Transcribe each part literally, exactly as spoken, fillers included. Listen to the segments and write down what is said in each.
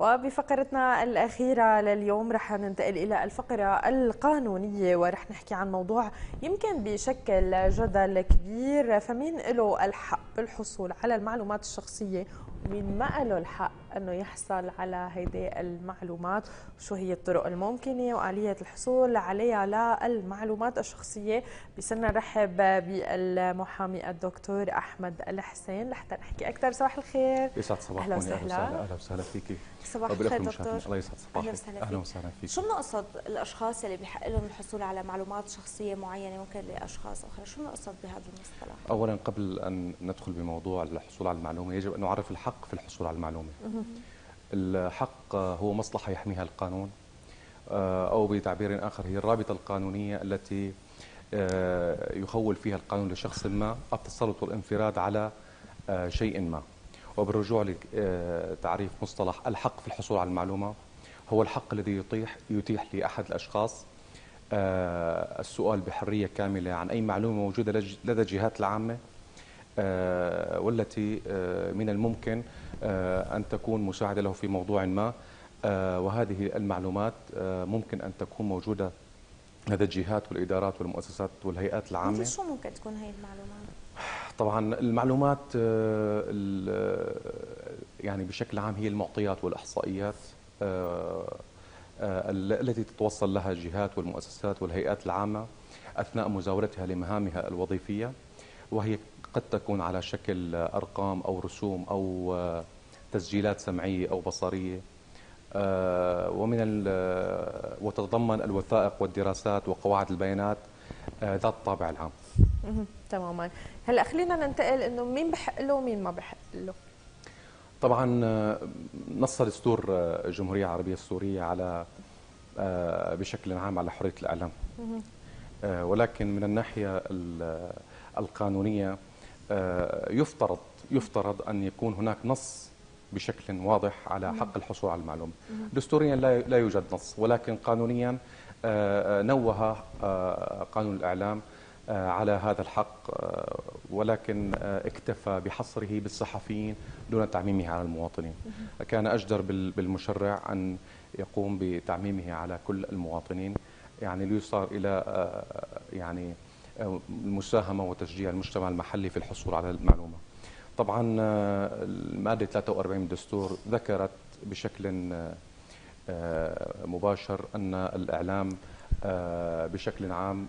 وبفقرتنا الأخيرة لليوم رح ننتقل إلى الفقرة القانونية، ورح نحكي عن موضوع يمكن بشكل جدل كبير. فمين له الحق بالحصول على المعلومات الشخصية ومين ما له الحق أنه يحصل على هيدي المعلومات؟ وشو هي الطرق الممكنة وآلية الحصول عليها للمعلومات الشخصية؟ بصرنا نرحب بالمحامي الدكتور أحمد الحسين لحتى نحكي أكثر. صباح الخير. يسعد صباحكم. أهلا وسهلا. اهلا وسهلا فيكي. صباح الخير دكتور. الله يسعد صباحك. اهلا وسهلا فيك. شو بنقصد الاشخاص اللي بحق لهم الحصول على معلومات شخصيه معينه ممكن لاشخاص اخرى؟ شو بنقصد بهذا المصطلح؟ اولا قبل ان ندخل بموضوع الحصول على المعلومه يجب ان نعرف الحق في الحصول على المعلومه. الحق هو مصلحه يحميها القانون، او بتعبير اخر هي الرابطه القانونيه التي يخول فيها القانون لشخص ما التسلط والانفراد على شيء ما. وبالرجوع لتعريف مصطلح الحق في الحصول على المعلومة، هو الحق الذي يتيح يتيح لأحد الأشخاص السؤال بحرية كاملة عن أي معلومة موجودة لدى الجهات العامة والتي من الممكن أن تكون مساعدة له في موضوع ما، وهذه المعلومات ممكن أن تكون موجودة لدى الجهات والإدارات والمؤسسات والهيئات العامة. مثل شو ممكن تكون هي المعلومات؟ طبعا المعلومات يعني بشكل عام هي المعطيات والإحصائيات التي تتوصل لها الجهات والمؤسسات والهيئات العامة أثناء مزاولتها لمهامها الوظيفية، وهي قد تكون على شكل أرقام أو رسوم أو تسجيلات سمعية أو بصرية، ومن وتتضمن الوثائق والدراسات وقواعد البيانات ذات الطابع العام. تماما. هلا خلينا ننتقل انه مين بحق له ومين ما بحق له. طبعا نص دستور الجمهوريه العربيه السوريه على بشكل عام على حريه الاعلام، ولكن من الناحيه القانونيه يفترض يفترض ان يكون هناك نص بشكل واضح على حق الحصول على المعلومه. دستوريا لا يوجد نص، ولكن قانونيا نوه قانون الاعلام على هذا الحق، ولكن اكتفى بحصره بالصحفيين دون تعميمه على المواطنين. كان أجدر بالمشرع أن يقوم بتعميمه على كل المواطنين، يعني ليصار إلى يعني المساهمة وتشجيع المجتمع المحلي في الحصول على المعلومة. طبعا المادة ثلاثة وأربعين من الدستور ذكرت بشكل مباشر أن الإعلام بشكل عام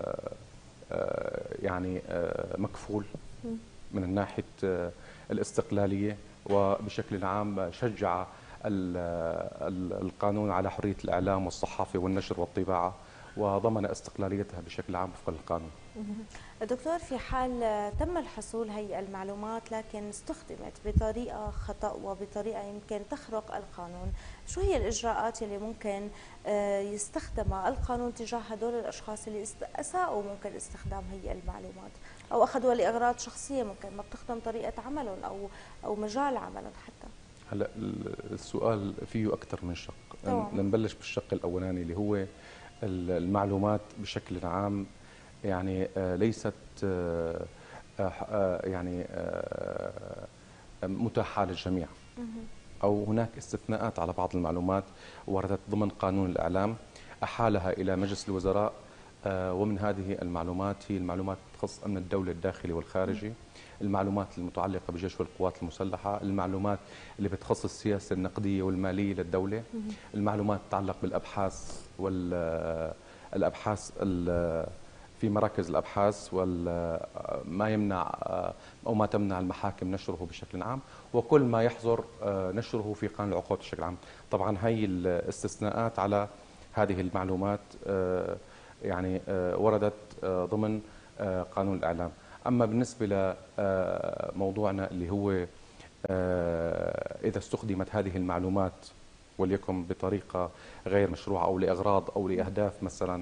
يعني مكفول من ناحية الاستقلالية، وبشكل عام شجع القانون على حرية الإعلام والصحافة والنشر والطباعة، وضمن استقلاليتها بشكل عام وفق القانون. دكتور، في حال تم الحصول هي المعلومات لكن استخدمت بطريقة خطأ وبطريقة يمكن تخرق القانون، شو هي الإجراءات اللي ممكن يستخدمها القانون تجاه هدول الأشخاص اللي أساءوا ممكن استخدام هي المعلومات أو أخذوها لأغراض شخصية ممكن ما بتخدم طريقة عملهم أو أو مجال عملهم حتى؟ هلا السؤال فيه أكثر من شق. نبلش بالشق الأولاني اللي هو المعلومات بشكل عام، يعني ليست يعني متاحة للجميع، أو هناك استثناءات على بعض المعلومات وردت ضمن قانون الإعلام أحالها إلى مجلس الوزراء، ومن هذه المعلومات هي المعلومات تخص أمن الدولة الداخلي والخارجي، المعلومات المتعلقة بالجيش والقوات المسلحة، المعلومات اللي بتخص السياسة النقدية والمالية للدولة، المعلومات تتعلق بالأبحاث والأبحاث في مراكز الأبحاث وما يمنع أو ما تمنع المحاكم نشره بشكل عام، وكل ما يحظر نشره في قانون العقوبات بشكل عام. طبعا هي الاستثناءات على هذه المعلومات يعني وردت ضمن قانون الإعلام. أما بالنسبة لموضوعنا اللي هو إذا استخدمت هذه المعلومات وليكن بطريقة غير مشروعة أو لأغراض أو لأهداف مثلا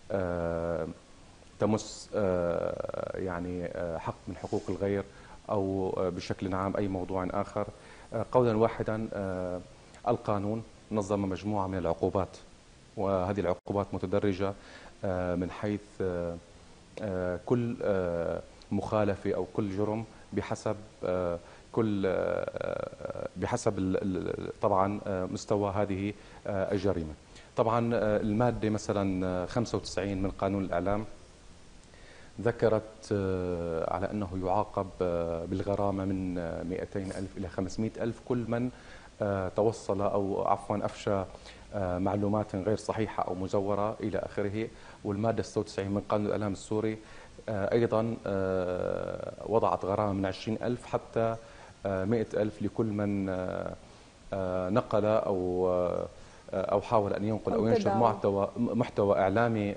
تمس يعني حق من حقوق الغير أو بشكل عام أي موضوع آخر، قولا واحدا القانون نظم مجموعة من العقوبات، وهذه العقوبات متدرجة من حيث كل مخالفة أو كل جرم بحسب كل بحسب طبعا مستوى هذه الجريمة. طبعا المادة مثلا خمسة وتسعين من قانون الإعلام ذكرت على أنه يعاقب بالغرامة من مئتين ألف إلى خمسمئة ألف كل من توصل أو عفوا أفشى معلومات غير صحيحة أو مزورة إلى آخره. والمادة ستة وتسعين من قانون الإعلام السوري أيضا وضعت غرامة من عشرين ألف حتى مئة ألف لكل من نقل أو أو حاول أن ينقل أو ينشر محتوى محتوى إعلامي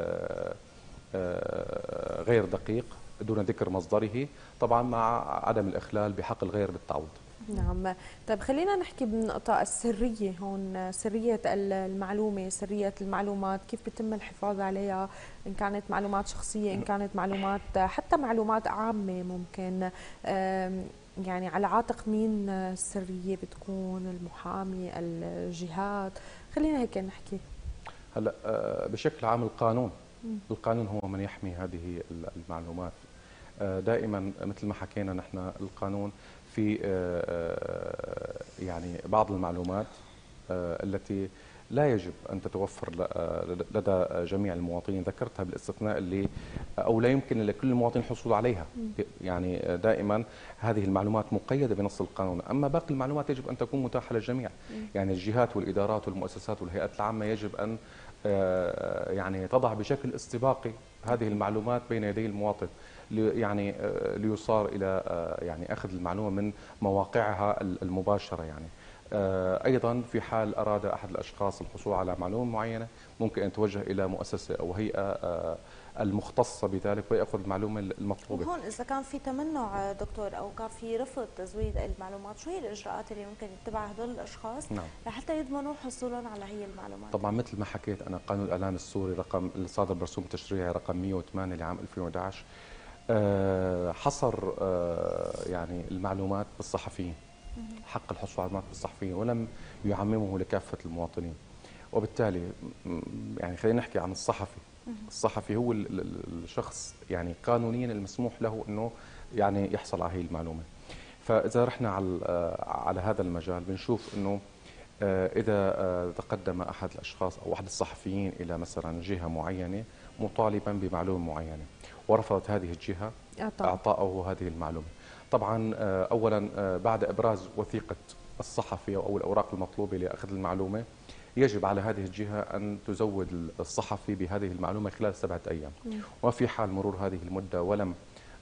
غير دقيق دون ذكر مصدره، طبعا مع عدم الإخلال بحق الغير بالتعويض. نعم. طيب خلينا نحكي بالنقطة السرية هون، سرية المعلومة، سرية المعلومات، كيف بيتم الحفاظ عليها إن كانت معلومات شخصية، إن كانت معلومات حتى معلومات عامة ممكن، يعني على عاتق مين السرية بتكون؟ المحامي، الجهات؟ خلينا هيك نحكي. هلا بشكل عام القانون القانون هو من يحمي هذه المعلومات. دائما مثل ما حكينا نحن القانون في يعني بعض المعلومات التي لا يجب أن تتوفر لدى جميع المواطنين، ذكرتها بالاستثناء اللي أو لا يمكن لكل المواطنين الحصول عليها. يعني دائما هذه المعلومات مقيدة بنص القانون، أما باقي المعلومات يجب أن تكون متاحة للجميع. يعني الجهات والإدارات والمؤسسات والهيئات العامة يجب أن يعني تضع بشكل استباقي هذه المعلومات بين يدي المواطن، يعني ليصار إلى يعني أخذ المعلومة من مواقعها المباشرة. يعني أيضا في حال أراد أحد الأشخاص الحصول على معلومة معينة ممكن أن يتوجه إلى مؤسسة أو هيئة المختصة بذلك ويأخذ المعلومة المطلوبة. وهون إذا كان في تمنع دكتور أو كان في رفض تزويد المعلومات، شو هي الإجراءات اللي ممكن يتبعها هدول الأشخاص نعم. لحتى يضمنوا حصولهم على هي المعلومات؟ طبعا مثل ما حكيت أنا قانون الإعلام السوري رقم الصادر برسوم تشريعي رقم مئة وثمانية لعام ألفين وأحد عشر حصر يعني المعلومات بالصحفيين، حق الحصول على المعلومات بالصحفيين، ولم يعممه لكافة المواطنين. وبالتالي يعني خلينا نحكي عن الصحفي. الصحفي هو الشخص يعني قانونيا المسموح له انه يعني يحصل على هي المعلومه. فاذا رحنا على على هذا المجال بنشوف انه اذا تقدم احد الاشخاص او احد الصحفيين الى مثلا جهه معينه مطالبا بمعلومه معينه ورفضت هذه الجهه اعطائه هذه المعلومه، طبعا اولا بعد ابراز وثيقه الصحفي او الاوراق المطلوبه لاخذ المعلومه يجب على هذه الجهة أن تزود الصحفي بهذه المعلومة خلال سبعة أيام. وفي حال مرور هذه المدة ولم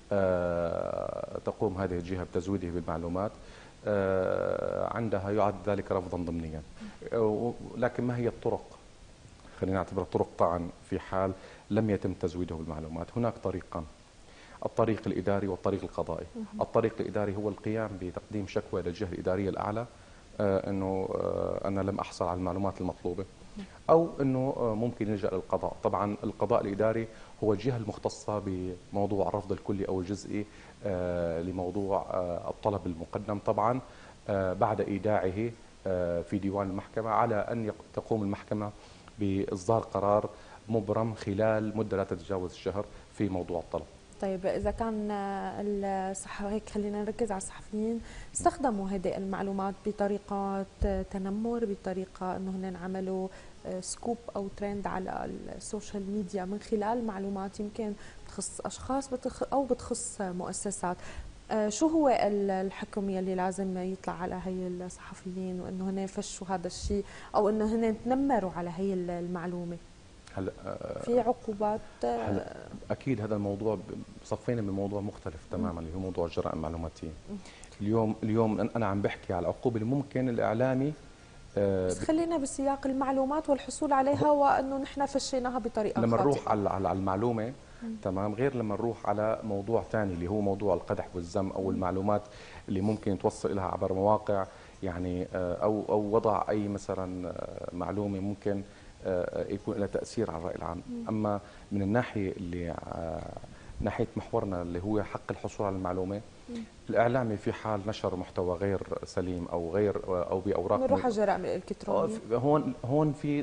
تقوم هذه الجهة بتزويده بالمعلومات عندها يعد ذلك رفضا ضمنيا. لكن ما هي الطرق؟ خلينا نعتبر طرق طعن في حال لم يتم تزويده بالمعلومات. هناك طريقان: الطريق الإداري والطريق القضائي. الطريق الإداري هو القيام بتقديم شكوى للجهة الإدارية الأعلى انه انا لم احصل على المعلومات المطلوبه، او انه ممكن يلجا للقضاء. طبعا القضاء الاداري هو الجهه المختصه بموضوع الرفض الكلي او الجزئي لموضوع الطلب المقدم، طبعا بعد ايداعه في ديوان المحكمه على ان تقوم المحكمه باصدار قرار مبرم خلال مده لا تتجاوز الشهر في موضوع الطلب. طيب إذا كان الصحفيين، هيك خلينا نركز على الصحفيين، استخدموا هذه المعلومات بطريقة تنمر، بطريقة أنه هن عملوا سكوب أو ترند على السوشيال ميديا من خلال معلومات يمكن بتخص أشخاص أو بتخص مؤسسات، شو هو الحكم يلي لازم يطلع على هي الصحفيين وأنه هن يفشوا هذا الشيء أو أنه هن تنمروا على هي المعلومة؟ هلا في عقوبات؟ هلا اكيد هذا الموضوع صفينا من موضوع مختلف تماما اللي هو موضوع الجرائم المعلوماتيه. اليوم اليوم انا عم بحكي على العقوبه اللي ممكن الاعلامي بس خلينا بسياق المعلومات والحصول عليها وانه نحن فشيناها بطريقه لما خاطئه. نروح على على المعلومه تمام، غير لما نروح على موضوع ثاني اللي هو موضوع القدح والذم او المعلومات اللي ممكن توصل لها عبر مواقع يعني او او وضع اي مثلا معلومه ممكن يكون لها تأثير على الرأي العام. أما من الناحية اللي ناحيه محورنا اللي هو حق الحصول على المعلومه، الاعلامي في حال نشر محتوى غير سليم او غير او باوراق بنروح على الجرائم الالكترونيه. هون هون في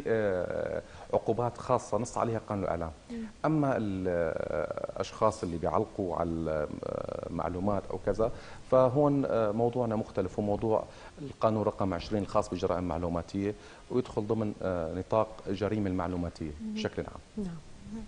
عقوبات خاصه نص عليها قانون الاعلام. اما الاشخاص اللي بيعلقوا على المعلومات او كذا فهون موضوعنا مختلف، وموضوع القانون رقم عشرين الخاص بالجرائم المعلوماتيه، ويدخل ضمن نطاق الجريمه المعلوماتيه بشكل عام. نعم.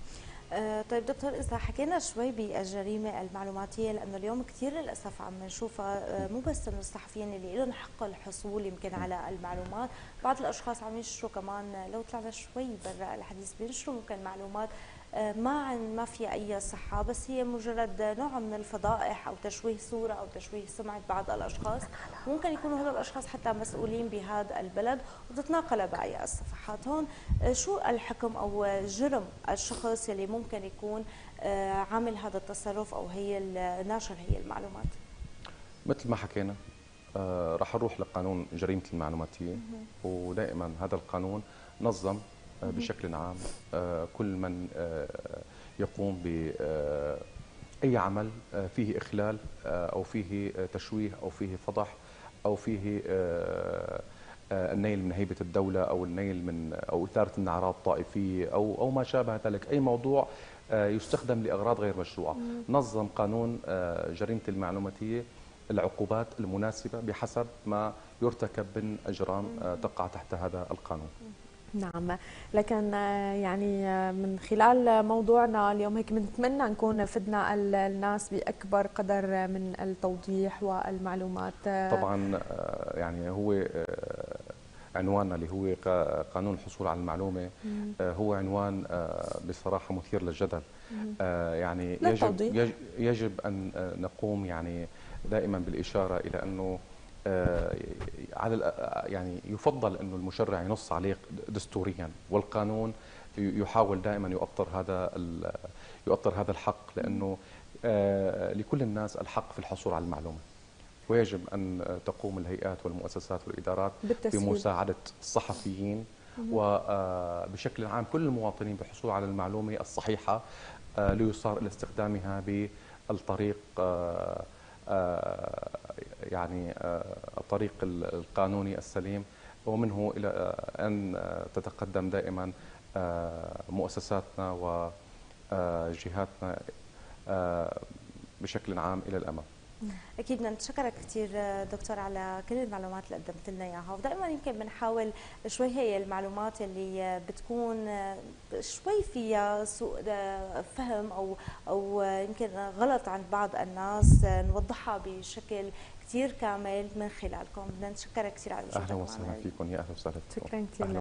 آه طيب دكتور، إذا حكينا شوي بالجريمة المعلوماتية، لأنه اليوم كثير للأسف عم نشوفها، آه مو بس إنه الصحفيين اللي لهم حق الحصول يمكن على المعلومات، بعض الأشخاص عم ينشروا كمان، لو طلعنا شوي برا الحديث بينشروا ممكن معلومات آه ما عن ما فيها أي صحة، بس هي مجرد نوع من الفضائح أو تشويه صورة أو تشويه سمعة بعض الأشخاص، ممكن يكونوا هذول الأشخاص حتى مسؤولين بهذا البلد وتتناقل باقي الصفحات. هون آه شو الحكم أو جرم الشخص اللي ممكن يكون عامل هذا التصرف او هي ناشر هي المعلومات؟ مثل ما حكينا آه راح نروح لقانون جريمه المعلوماتيه، ودائما هذا القانون نظم آه بشكل عام آه كل من آه يقوم ب آه اي عمل آه فيه اخلال آه او فيه آه تشويه او فيه فضح او فيه آه النيل من هيبة الدولة أو النيل من أو إثارة من أعراض طائفية أو أو ما شابه ذلك، أي موضوع يستخدم لأغراض غير مشروعة. نظم قانون جريمة المعلوماتية العقوبات المناسبة بحسب ما يرتكب من أجرام تقع تحت هذا القانون. نعم، لكن يعني من خلال موضوعنا اليوم هيك بنتمنى نكون فدنا الناس بأكبر قدر من التوضيح والمعلومات. طبعا يعني هو عنواننا اللي هو قانون الحصول على المعلومة هو عنوان بصراحة مثير للجدل. يعني يجب يجب أن نقوم يعني دائما بالإشارة إلى أنه على يعني يفضل انه المشرع ينص عليه دستوريا، والقانون يحاول دائما يؤطر هذا يؤطر هذا الحق، لانه لكل الناس الحق في الحصول على المعلومه، ويجب ان تقوم الهيئات والمؤسسات والادارات بمساعده الصحفيين وبشكل عام كل المواطنين بالحصول على المعلومه الصحيحه ليصار الى استخدامها بالطريق يعني الطريق القانوني السليم، ومنه إلى أن تتقدم دائما مؤسساتنا وجهاتنا بشكل عام إلى الأمام. اكيد بدنا نتشكرك كثير دكتور على كل المعلومات اللي قدمت لنا اياها، ودائما يمكن بنحاول شوي هي المعلومات اللي بتكون شوي فيها سوء فهم او او يمكن غلط عند بعض الناس نوضحها بشكل كثير كامل من خلالكم. بدنا نتشكرك كثير على وجودك معنا. اهلا وسهلا فيكم، يا اهلا وسهلا فيكم. شكرا كثير.